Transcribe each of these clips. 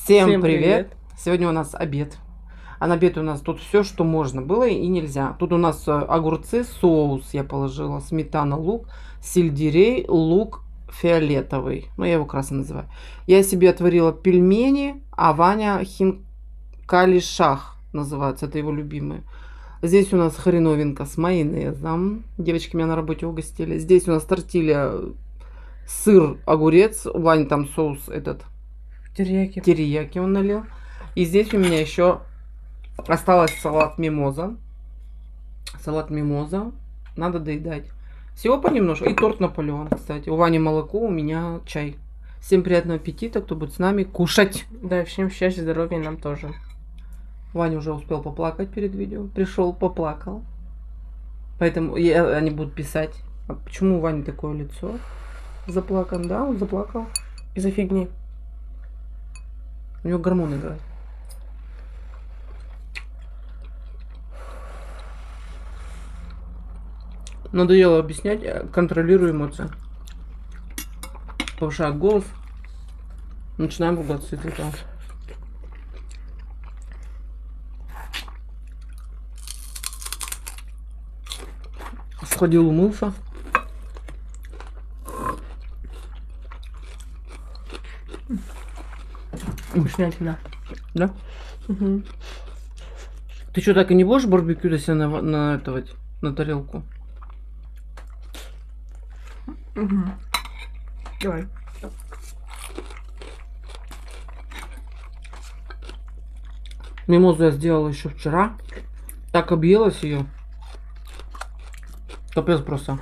Всем привет! Сегодня у нас обед. А на обед у нас тут все, что можно было и нельзя. Тут у нас огурцы, соус я положила, сметана, лук, сельдерей, лук фиолетовый. Ну, я его красный называю. Я себе отварила пельмени, а Ваня хинкали шах называется. Это его любимые. Здесь у нас хреновинка с майонезом. Девочки меня на работе угостили. Здесь у нас тортилья, сыр, огурец. У Вани там соус этот. Терияки он налил. И здесь у меня еще осталось салат мимоза. Салат мимоза. Надо доедать. Всего понемножку. И торт Наполеон, кстати. У Вани молоко, у меня чай. Всем приятного аппетита, кто будет с нами кушать. Да, всем счастья, здоровья и нам тоже. Ваня уже успел поплакать перед видео. Пришел, поплакал. Поэтому они будут писать. А почему у Вани такое лицо? Заплакан, да? Он заплакал. Из-за фигни. У него гормоны играют. Надоело объяснять, контролирую эмоции. Повышает голос. Начинаем ругаться из этого. Сходил, умылся. Вкуснятина. Да? Угу. Ты что, так и не будешь барбекю до себя на тарелку? Угу. Давай. Мимозу я сделала еще вчера. Так объелась ее. Капец просто.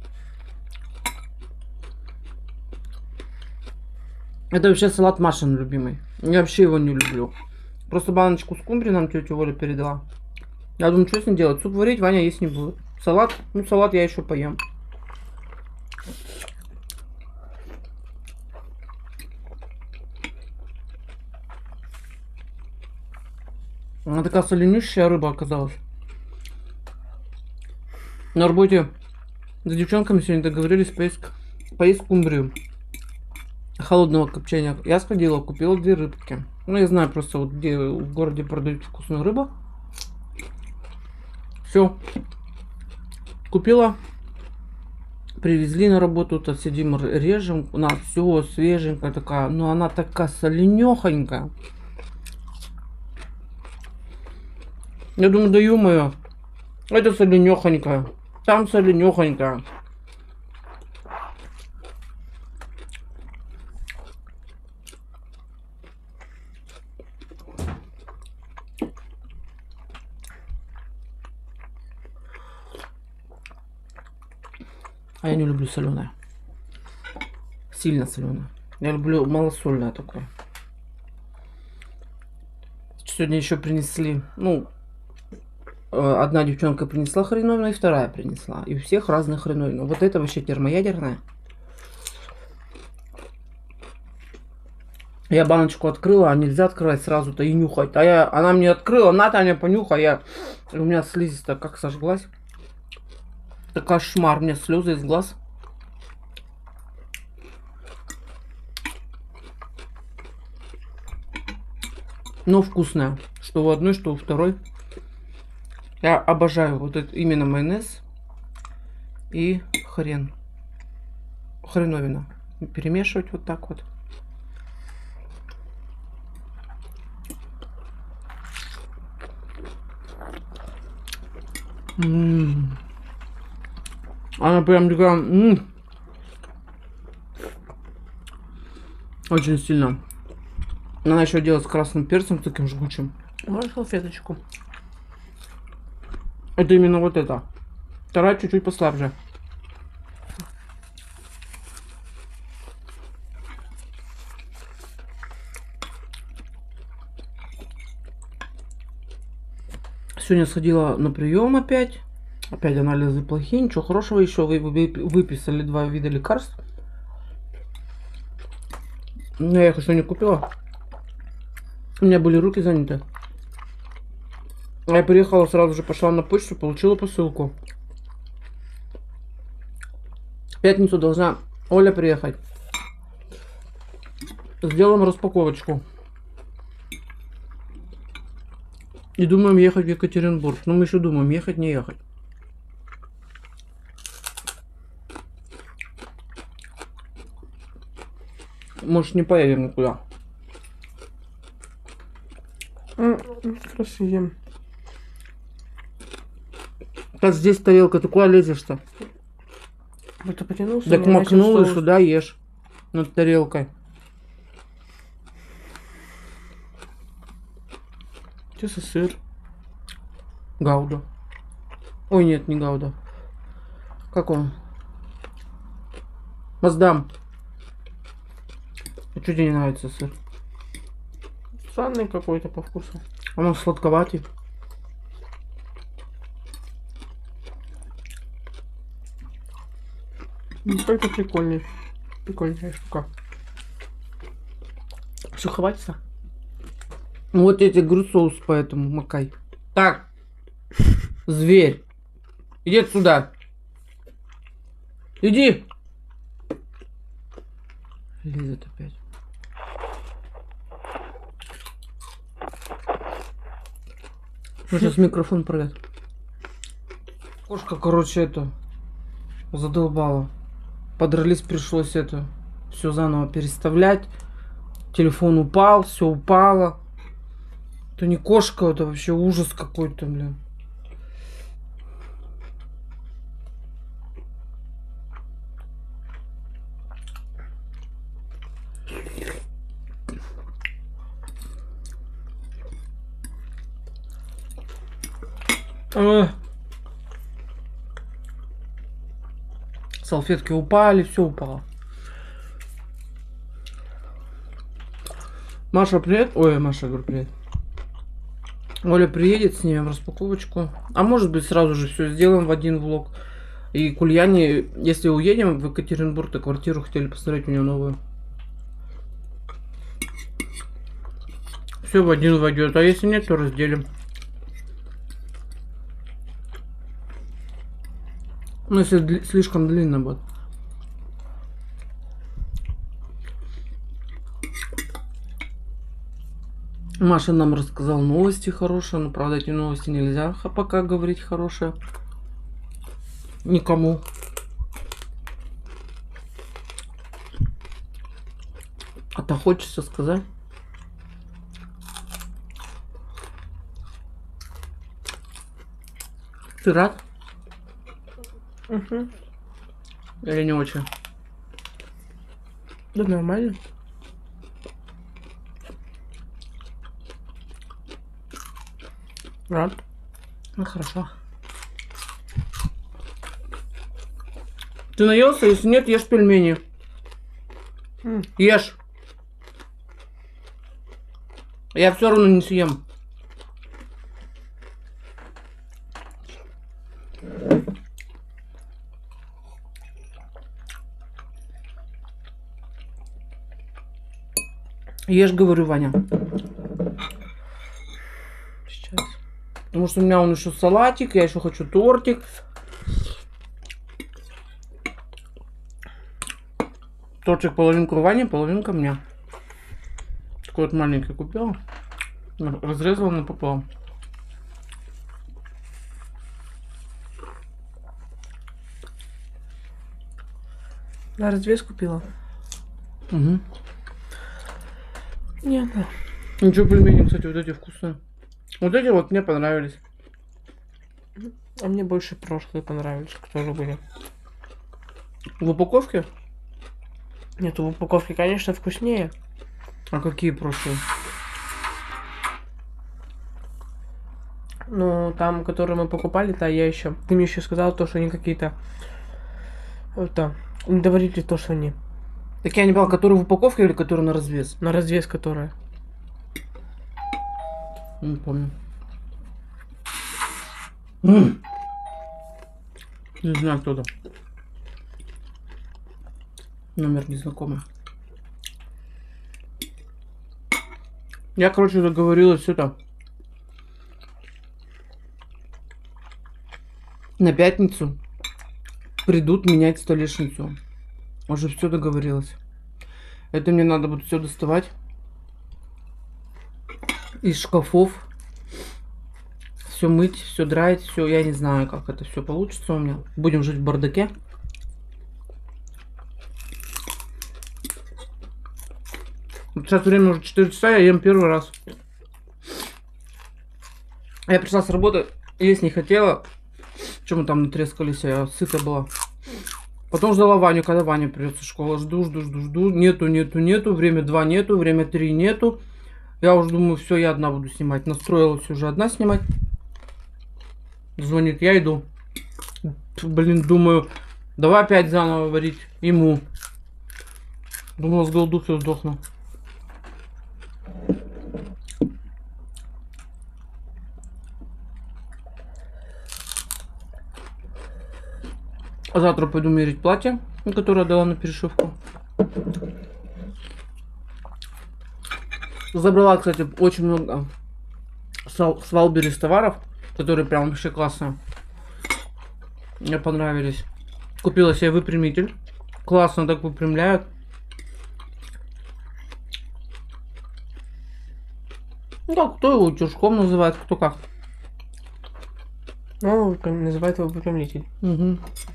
Это вообще салат Машин любимый. Я вообще его не люблю. Просто баночку скумбрии нам тетя Оля передала. Я думаю, что с ним делать? Суп варить Ваня есть не будет. Салат? Ну, салат я еще поем. Она такая соленющая рыба оказалась. На работе с девчонками сегодня договорились поесть скумбрию холодного копчения. Я сходила, купила 2 рыбки. Ну, я знаю просто, вот где в городе продают вкусную рыбу. Все. Купила. Привезли на работу. Тут сидим, режем. У нас все свеженькая такая. Но она такая соленехонькая. Я думаю, да ё-моё. Это соленехонькая. Там соленехонькая. А я не люблю соленое. Сильно соленое. Я люблю малосольное такое. Сегодня еще принесли, ну, одна девчонка принесла хреновину, и вторая принесла. И у всех разные хреновины. Вот это вообще термоядерная. Я баночку открыла, а нельзя открывать сразу-то и нюхать. Она мне открыла, на, Таня, понюхай. У меня слизистая как сожглась. Это кошмар, у меня слезы из глаз. Но вкусная. Что у одной, что у второй. Я обожаю вот это именно майонез и хреновина. Перемешивать вот так вот. Она прям такая, очень сильно. Она еще делать с красным перцем таким жгучим. Можно салфеточку? Это именно вот это. Вторая чуть-чуть послабже. Сегодня сходила на прием опять. Опять анализы плохие, ничего хорошего. Еще выписали 2 вида лекарств. Но я их еще не купила. У меня были руки заняты. Я приехала, сразу же пошла на почту, получила посылку. В пятницу должна Оля приехать. Сделаем распаковочку. И думаем ехать в Екатеринбург. Но мы еще думаем, ехать, не ехать. Может, не поедем никуда. Красиво. Как здесь тарелка, ты куда лезешь-то? Вот ты потянулся. Так макнул и сюда ешь. Над тарелкой. Что за сыр? Гауда. Ой, нет, не Гауда. Как он? Маздам. А что тебе не нравится сыр? Странный какой-то по вкусу. Он сладковатый. Только прикольный. Прикольная штука. Все, хватится? Вот я тебе говорю, соус поэтому макай. Так. Зверь. Иди отсюда. Иди. Лезет опять. Ну, сейчас микрофон порвет. Кошка, короче, это задолбала. Подрались, пришлось это все заново переставлять. Телефон упал, все упало. Это не кошка, это вообще ужас какой-то, блин. Салфетки упали, все упало. Маша, привет. Ой, Маша, говорю, привет. Оля приедет, снимем распаковочку. А может быть, сразу же все сделаем в один влог. И к Ульяне, если уедем в Екатеринбург, то квартиру хотели посмотреть у нее новую. Все в один войдет. А если нет, то разделим. Ну, если слишком длинно будет. Маша нам рассказала новости хорошие, но, правда, эти новости нельзя пока говорить хорошие. Никому. А-то хочется сказать. Ты рад? Угу. Или не очень? Да нормально. Рад. Ну хорошо. Ты наелся? Если нет, ешь пельмени. Ешь. Я все равно не съем. Ешь, говорю, Ваня. Сейчас. Потому что у меня он еще салатик, я еще хочу тортик. Тортик половинку Ване, половинка мне. Такой вот маленький купила. Разрезала напополам. На развес купила? Угу. Нет. Ничего, пельмени, кстати, вот эти вкусные. Вот эти вот мне понравились. А мне больше прошлые понравились, которые были. В упаковке? Нет, в упаковке, конечно, вкуснее. А какие прошлые? Ну, там, которые мы покупали-то, я еще... Ты мне еще сказал то, что они какие-то... Это... Не говорите то, что они... Так я не понял, которые в упаковке или которые на развес? На развес, которые. Не помню. Не знаю, кто там. Номер незнакомый. Я, короче, договорилась это. На пятницу придут менять столешницу. Уже все договорилась. Это мне надо будет все доставать из шкафов. все мыть, все драить, все. Я не знаю, как это все получится у меня. Будем жить в бардаке. Вот сейчас время уже 4 часа, я ем первый раз. Я пришла с работы, есть не хотела. Чем мы там натрескались, я сыта была. Потом ждала Ваню, когда Ваня придет со школы. Жду. Нету. Время 2 нету, время 3 нету. Я уже думаю, все, я одна буду снимать. Настроилась уже одна снимать. Звонит, я иду. Блин, думаю, давай опять заново варить ему. Думала, с голоду все сдохну. А завтра пойду мерить платье, которое дала на перешивку. Забрала, кстати, очень много с Валберис товаров, которые прям вообще классные. Мне понравились. Купила себе выпрямитель. Классно так выпрямляют. Ну как, кто его утюжком называет, кто как. Ну, называют его выпрямитель. Угу.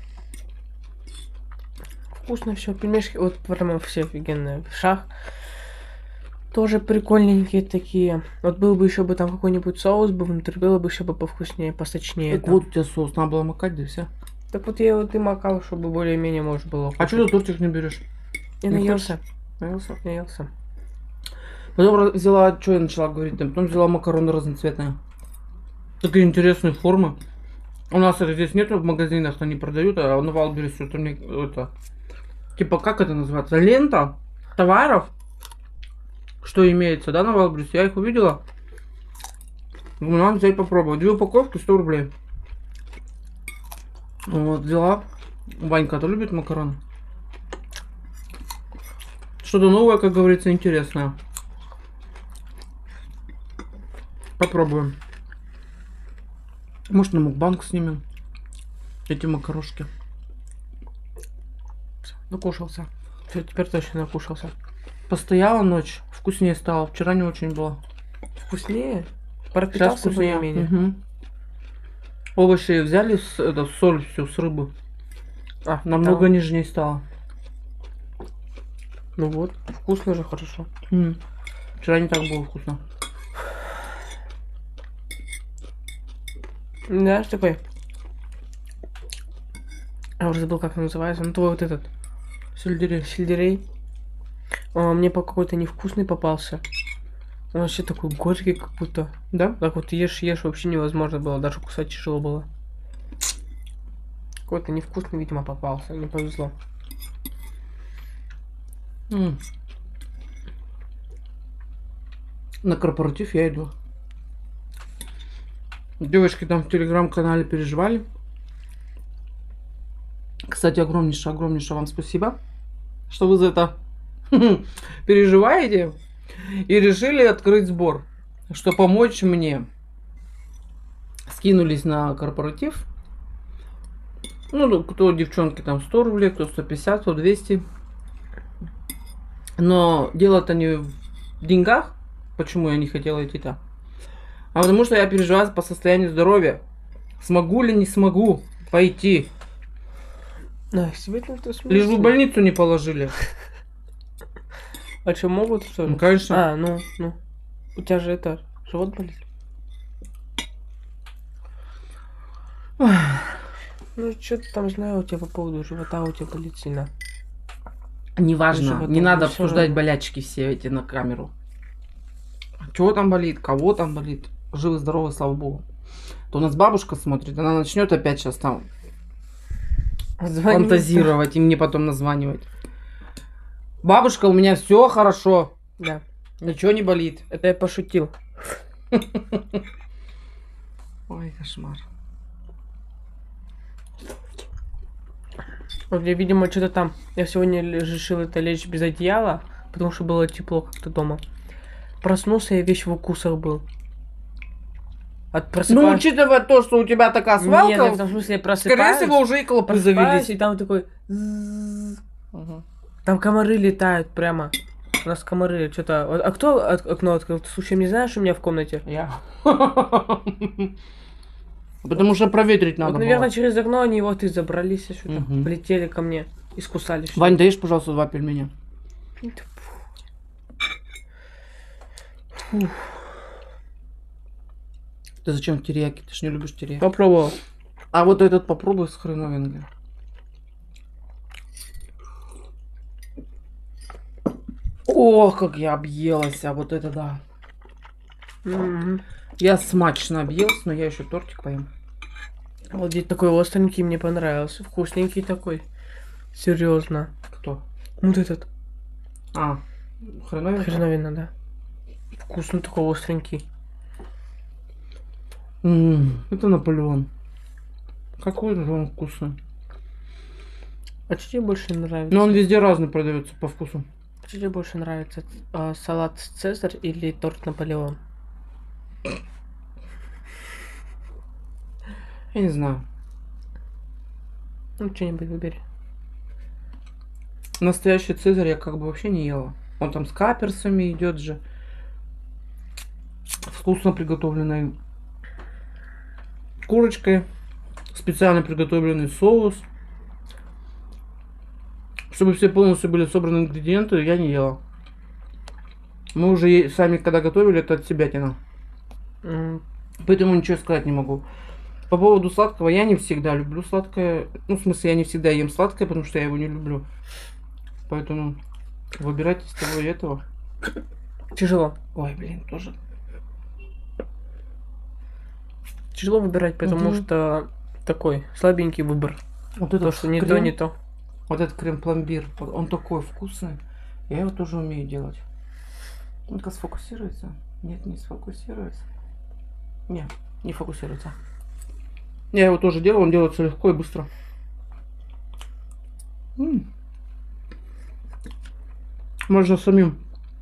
Вкусно все, пельмешки, вот прямо все офигенные. Шах тоже прикольненькие такие. Вот был бы еще бы там какой-нибудь соус бы внутри, было бы еще бы повкуснее, посочнее. Так вот у тебя соус, надо было макать, да все. Так вот я вот и макал, чтобы более-менее можно было. А что ты тортик не берешь? Я наелся. Наелся. Потом взяла, что я начала говорить, там, потом взяла макароны разноцветные. Такие интересные формы. У нас это здесь нету в магазинах, они продают, а на Валберис это типа, как это называется? Лента товаров, что имеется, да, на Валберис. Я их увидела. Думаю, надо взять попробовать. 2 упаковки, 100 рублей. Вот, взяла. Ванька-то любит макароны. Что-то новое, как говорится, интересное. Попробуем. Может, на мукбанг снимем эти макарошки. Накушался. Все, теперь точно накушался. Постояла ночь, вкуснее стало. Вчера не очень было. Вкуснее? Пропитался более-менее. Угу. Овощи взяли, соль всю с рыбы. Намного нежнее стало. Ну вот, вкусно же, хорошо. Вчера не так было вкусно. Знаешь, такой... Я уже забыл, как он называется. Ну, твой вот этот... Сельдерей. Мне по какой-то невкусный попался. Он вообще такой горький, как будто. Да? Так вот ешь, вообще невозможно было. Даже кусать тяжело было. Какой-то невкусный, видимо, попался. Не повезло. На корпоратив я иду. Девочки там в телеграм-канале переживали. Кстати, огромнейшее вам спасибо, что вы за это переживаете и решили открыть сбор, что помочь мне. Скинулись на корпоратив. Ну, кто девчонки там 100 рублей, кто 150, кто 200. Но дело-то не в деньгах. Почему я не хотела идти-то? А потому что я переживаю по состоянию здоровья. Смогу ли, не смогу пойти. Лишь бы в больницу не положили. А что, могут что ли? Ну, конечно. А, ну. У тебя же это, живот болит? Ну, что-то там знаю у тебя по поводу живота, у тебя болит сильно. Неважно, не надо обсуждать болячки все эти на камеру. Чего там болит, кого там болит. Живы, здоровы, слава богу. То у нас бабушка смотрит, она начнет опять сейчас там фантазировать и мне потом названивать. Бабушка, у меня все хорошо. Да. Ничего не болит. Это я пошутил. Ой, кошмар. Вот я, видимо, что-то там... Я сегодня решил это лечь без одеяла, потому что было тепло как-то дома. Проснулся, я весь в укусах был. Ну, учитывая то, что у тебя такая свалка, нет, в том смысле, я просыпаюсь, скорее всего, уже и клопы завелись. И там такой... Там комары летают прямо. У нас комары что-то... А кто окно открыл? Ты случайно не знаешь, у меня в комнате? Я. Потому что проветрить надо Вот, наверное, было. через окно они вот и забрались сюда. Мгм. Полетели ко мне. Искусали. всё. Вань, даешь, пожалуйста, 2 пельменя. Фу. Ты зачем терияки? Ты ж не любишь терияки. Попробовал. А вот этот попробуй с хреновинкой. Ох, как я объелась, а вот это да. Мгм. Я смачно объелась, но я еще тортик поем. Вот здесь такой остренький, мне понравился. Вкусненький такой. Серьезно. Кто? Вот этот. А, хреновинка? Хреновина, да. Вкусный такой остренький. Это Наполеон. Какой же он вкусный. А что тебе больше нравится? Но он везде разный продается по вкусу. Что тебе больше нравится? Салат Цезарь или торт Наполеон? Я не знаю. Ну, что-нибудь выбери. Настоящий Цезарь я как бы вообще не ела. Он там с каперсами идет же. Вкусно приготовленной курочкой. Специально приготовленный соус. Чтобы все полностью были собраны ингредиенты, я не ела. Мы уже сами когда готовили, это от себятина. Поэтому ничего сказать не могу. По поводу сладкого, я не всегда люблю сладкое. Ну, в смысле, я не всегда ем сладкое, потому что я его не люблю. Поэтому выбирать из того и этого. Тяжело. Ой, блин, тоже. Тяжело выбирать, потому Мгм. что такой слабенький выбор. Вот То, этот что не то, крем, не то. вот этот крем-пломбир, он такой вкусный. Я его тоже умею делать. Ну-ка, сфокусируется. Нет, не сфокусируется. Нет, не фокусируется. Я его тоже делаю, он делается легко и быстро. Можно самим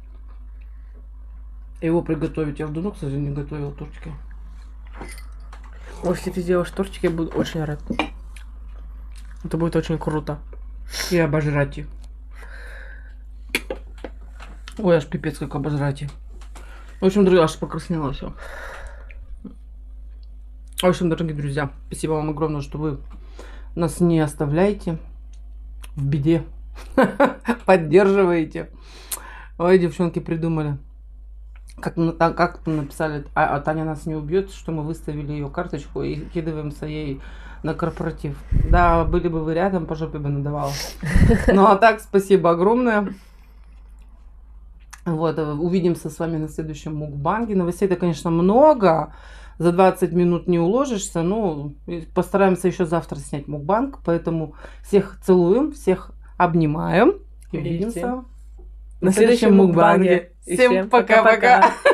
его приготовить. Я в давно, кстати, не готовил тортики. Если ты сделаешь тортик, я буду очень рад. Это будет очень круто. И обожрать их. Ой, аж пипец, как обожрать их. В общем, друзья, аж покраснело все. В общем, дорогие друзья, спасибо вам огромное, что вы нас не оставляете в беде. Поддерживаете. Ой, девчонки придумали. Как написали, а Таня нас не убьет, что мы выставили ее карточку и кидываемся ей на корпоратив. Да, были бы вы рядом, по жопе бы надавала. Ну а так, спасибо огромное. Вот, увидимся с вами на следующем мукбанге. Новостей-то, конечно, много. За 20 минут не уложишься, но постараемся еще завтра снять мукбанг. Поэтому всех целуем, всех обнимаем. И увидимся на следующем мукбанге. Всем пока-пока.